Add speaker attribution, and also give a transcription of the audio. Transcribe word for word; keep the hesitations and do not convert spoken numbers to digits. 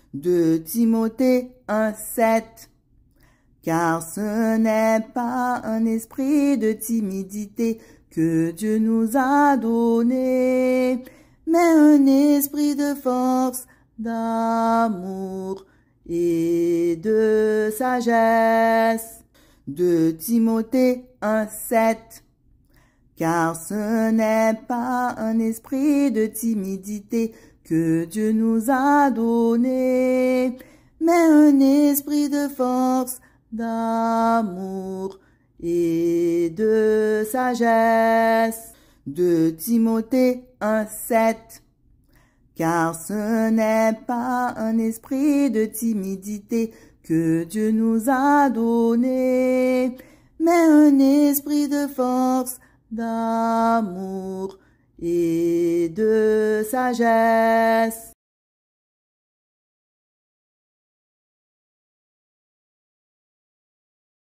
Speaker 1: de Timothée un, sept. Car ce n'est pas un esprit de timidité que Dieu nous a donné, mais un esprit de force, d'amour et de sagesse. de Timothée un, sept. Car ce n'est pas un esprit de timidité que Dieu nous a donné, mais un esprit de force, d'amour et de sagesse. de Timothée un, sept. Car ce n'est pas un esprit de timidité que Dieu nous a donné, mais un esprit de force, d'amour et de sagesse.